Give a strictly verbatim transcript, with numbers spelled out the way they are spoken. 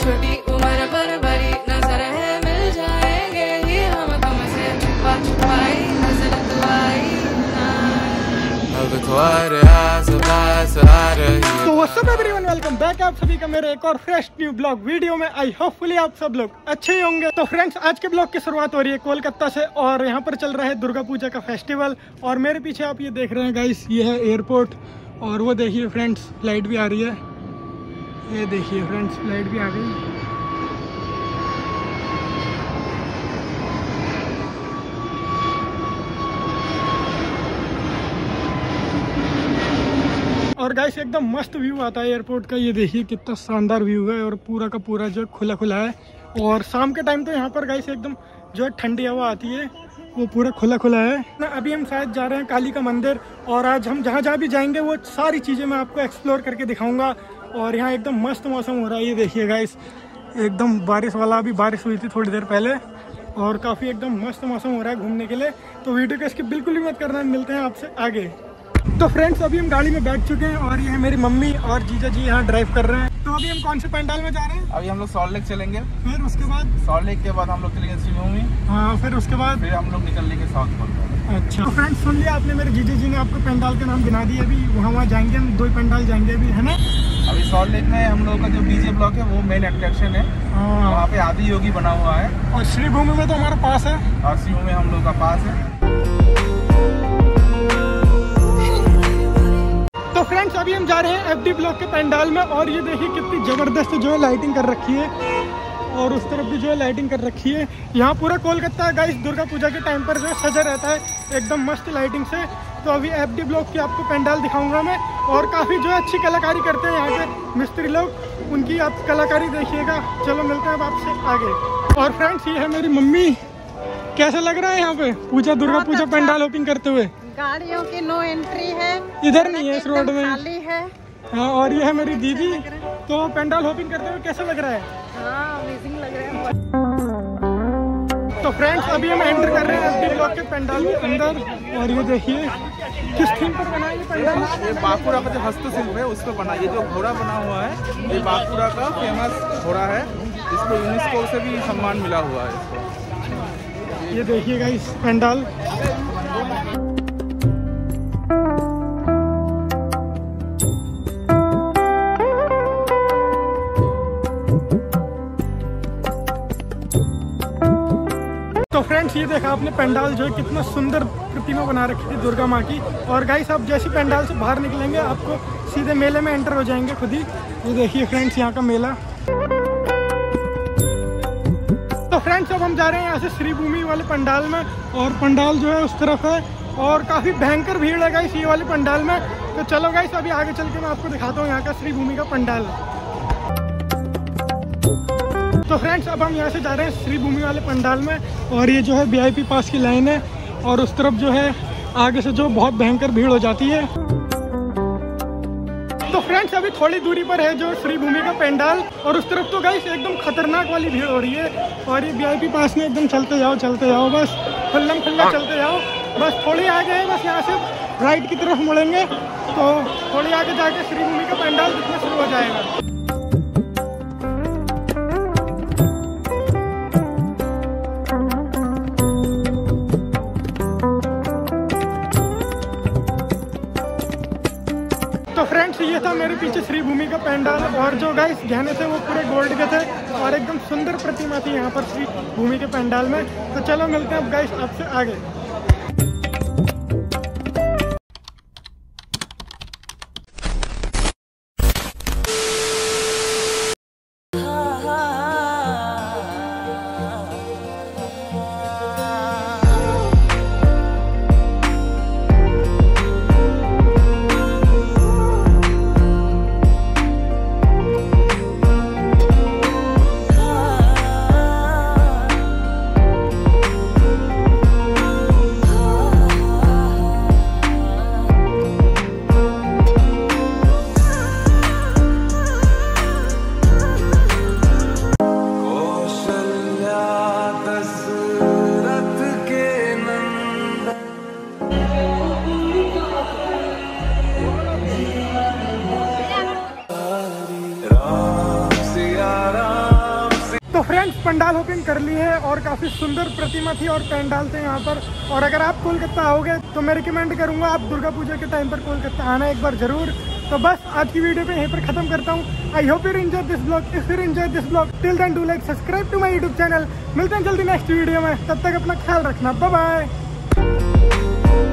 छोटी उम्र पर बड़ी नजर है, मिल जाएंगे ही हम तुमसे छुपा छुपाई नजर दुआई ना। अब तुम्हारे आस पास आ रही। तो what's up everyone, welcome back आप सभी का मेरे एक और फ्रेश न्यू ब्लॉग वीडियो में। आई होपफुली आप सब लोग अच्छे ही होंगे। तो फ्रेंड्स, आज के ब्लॉग की शुरुआत हो रही है कोलकाता से और यहाँ पर चल रहा है दुर्गा पूजा का फेस्टिवल। और मेरे पीछे आप ये देख रहे हैं गाइस, ये है एयरपोर्ट और वो देखिए फ्रेंड्स लाइट भी आ रही है। ये देखिए फ्रेंड्स लाइट भी आ गई। और गाइस एकदम मस्त व्यू आता है एयरपोर्ट का। ये देखिए कितना शानदार व्यू है और पूरा का पूरा जो खुला खुला है। और शाम के टाइम तो यहाँ पर गाइस एकदम जो है ठंडी हवा आती है, वो पूरा खुला खुला है ना। अभी हम शायद जा रहे हैं काली का मंदिर और आज हम जहाँ जहाँ भी जाएंगे वो सारी चीज़ें मैं आपको एक्सप्लोर करके दिखाऊंगा। और यहाँ एकदम मस्त मौसम हो रहा है। ये देखिए गाइस एकदम बारिश वाला, अभी बारिश हुई थी थोड़ी देर पहले और काफ़ी एकदम मस्त मौसम हो रहा है घूमने के लिए। तो वीडियो को इसकी बिल्कुल भी मत करना, मिलते हैं आपसे आगे। तो फ्रेंड्स अभी हम गाड़ी में बैठ चुके हैं और ये है मेरी मम्मी और जीजा जी यहाँ ड्राइव कर रहे हैं। तो अभी हम कौन से पंडाल में जा रहे हैं? अभी हम लोग सॉल्ट लेक चलेंगे, फिर उसके बाद सॉल्ट लेक के बाद हम लोग चलेंगे श्रीभूमि। हाँ, फिर उसके बाद फिर हम लोग निकल लेंगे साउथ कोलकाता। अच्छा तो फ्रेंड्स सुन लिया आपने, मेरे जीजा जी ने आपको पंडाल का नाम गिना दिया। अभी वहाँ वहाँ जाएंगे हम, दो ही पंडाल जाएंगे अभी, है ना। अभी सॉल्ट लेक में हम लोग का जो डीजे ब्लॉक है वो मेन अट्रैक्शन है। हाँ, वहाँ पे आदि योगी बना हुआ है और श्रीभूमि में तो हमारे पास है और श्रीभूमि हम लोग का पास है। तो फ्रेंड्स अभी हम जा रहे हैं एफडी ब्लॉक के पंडाल में और ये देखिए कितनी ज़बरदस्त जो है लाइटिंग कर रखी है और उस तरफ भी जो है लाइटिंग कर रखी है। यहाँ पूरा कोलकाता गाइस दुर्गा पूजा के टाइम पर जो है सजा रहता है एकदम मस्त लाइटिंग से। तो अभी एफडी ब्लॉक की आपको पंडाल दिखाऊंगा मैं और काफ़ी जो है अच्छी कलाकारी करते हैं यहाँ के मिस्त्री लोग, उनकी आप कलाकारी देखिएगा। चलो मिलते हैं अब आपसे आगे। और फ्रेंड्स ये है मेरी मम्मी। कैसा लग रहा है यहाँ पे पूजा दुर्गा पूजा पंडाल ओपनिंग करते हुए? गाड़ियों की नो एंट्री है, इधर नहीं है, इस रोड में खाली है। हाँ, और ये है मेरी दीदी। तो पंडाल होपिंग करते हुए कैसा लग रहा है? हाँ, अमेजिंग लग रहा है। तो फ्रेंड्स अभी हम एंटर कर रहे हैं एफडी ब्लॉक के पंडाल के अंदर और ये देखिए किस थीम पर बना है ये पंडाल। ये बांकुरा का जो हस्तशिल्प है उस पर बना, ये जो घोड़ा बना हुआ है ये बांकुरा का फेमस घोड़ा है, इसको यूनेस्को से भी सम्मान मिला हुआ है इसको। ये देखिएगा इस पंडाल। तो फ्रेंड्स ये देखा आपने पंडाल जो है कितना सुंदर प्रतिमा बना रखी थी दुर्गा माँ की। और गाइस आप जैसे पंडाल से बाहर निकलेंगे आपको सीधे मेले में एंटर हो जाएंगे खुद ही। ये देखिए फ्रेंड्स यहाँ का मेला। तो फ्रेंड्स अब हम जा रहे हैं यहाँ से श्रीभूमि वाले पंडाल में और पंडाल जो है उस तरफ है और काफ़ी भयंकर भीड़ है गाइस ये वाले पंडाल में। तो चलो गाइस अभी आगे चल के मैं आपको दिखाता हूँ यहाँ का श्रीभूमि का पंडाल। तो फ्रेंड्स अब हम यहाँ से जा रहे हैं श्रीभूमि वाले पंडाल में और ये जो है वीआईपी पास की लाइन है और उस तरफ जो है आगे से जो बहुत भयंकर भीड़ हो जाती है। तो फ्रेंड्स अभी थोड़ी दूरी पर है जो श्रीभूमि का पंडाल और उस तरफ तो गाइस एकदम खतरनाक वाली भीड़ हो रही है। और ये वीआईपी पास में एकदम चलते जाओ चलते जाओ, बस खुल्लम खुल्ला चलते जाओ। बस थोड़ी आगे है, बस यहाँ से राइट की तरफ मुड़ेंगे तो थोड़ी आगे जाके श्रीभूमि का पंडाल दिखना शुरू हो जाएगा। तो फ्रेंड्स ये था मेरे पीछे श्रीभूमि का पंडाल और जो गाइस गहने थे वो पूरे गोल्ड के थे और एकदम सुंदर प्रतिमा थी यहाँ पर श्रीभूमि के पंडाल में। तो चलो मिलते हैं अब गाइस आपसे आगे। फ्रेंड्स पंडाल ओपन कर ली है और काफ़ी सुंदर प्रतिमा थी और पंडाल थे यहाँ पर। और अगर आप कोलकाता आओगे तो मैं रिकमेंड करूँगा आप दुर्गा पूजा के टाइम पर कोलकाता आना एक बार ज़रूर। तो बस आज की वीडियो पे यहीं पर ख़त्म करता हूँ। I hope you enjoy this blog. If you enjoy this blog till then do like subscribe to my YouTube channel. मिलते हैं जल्दी नेक्स्ट वीडियो में, तब तक अपना ख्याल रखना। Bye bye.